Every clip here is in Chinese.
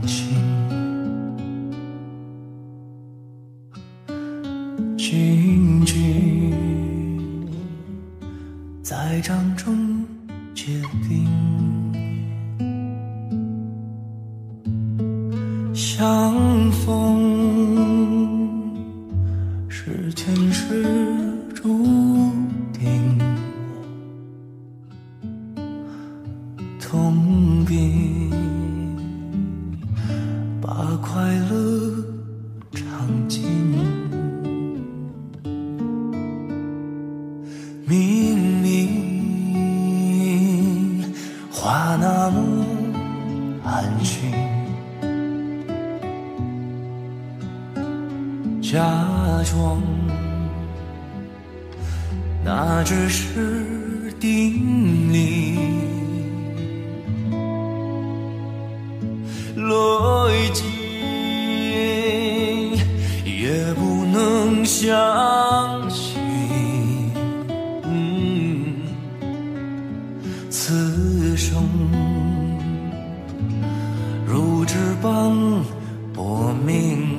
心，静静在掌中结冰，相逢是前世注定，痛并把快乐尝尽，明明话那么安心，假装那只是定理，逻辑也不能相信，此生如纸般薄命。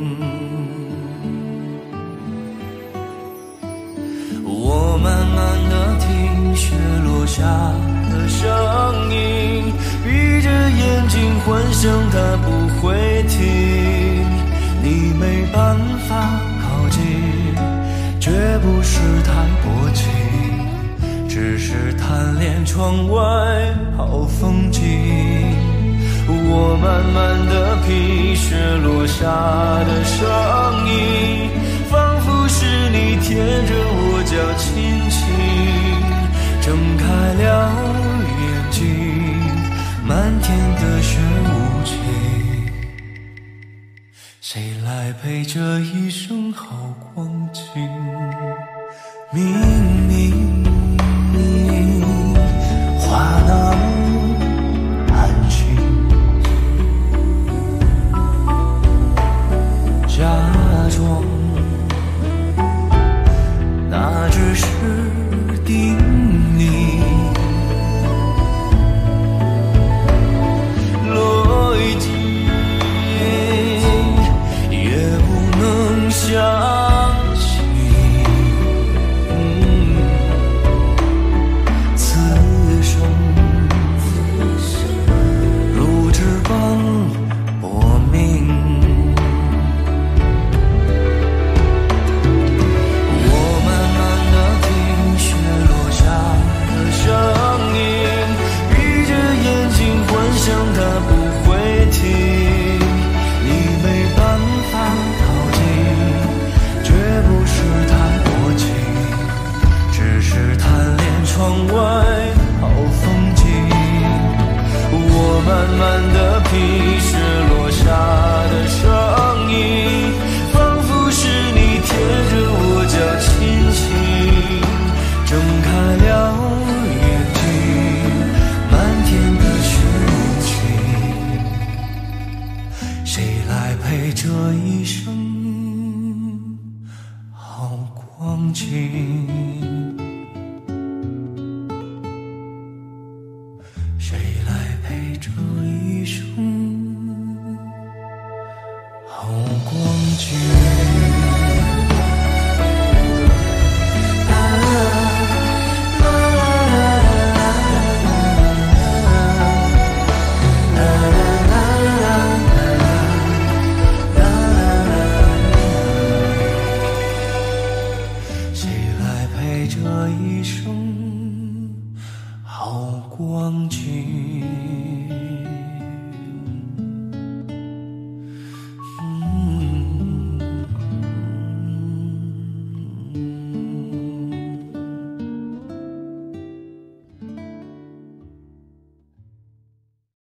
我慢慢地听雪落下的声音，闭着眼睛幻想它不会停，你没办法靠近，绝不是太薄情，只是贪恋窗外好风景。我慢慢地品雪落下的声音，仿佛是你贴着我脚轻轻睁开了眼睛，漫天的雪无情，谁来陪这一生好光景？明明话那么安心，假装那只是定理，逻辑也不能相信，此生如纸般薄命。窗外好风景，我慢慢地品雪落下的声音，仿佛是你贴着我脚轻轻睁开了眼睛，漫天的雪无情，谁来陪这一生好光景？谁来陪这一生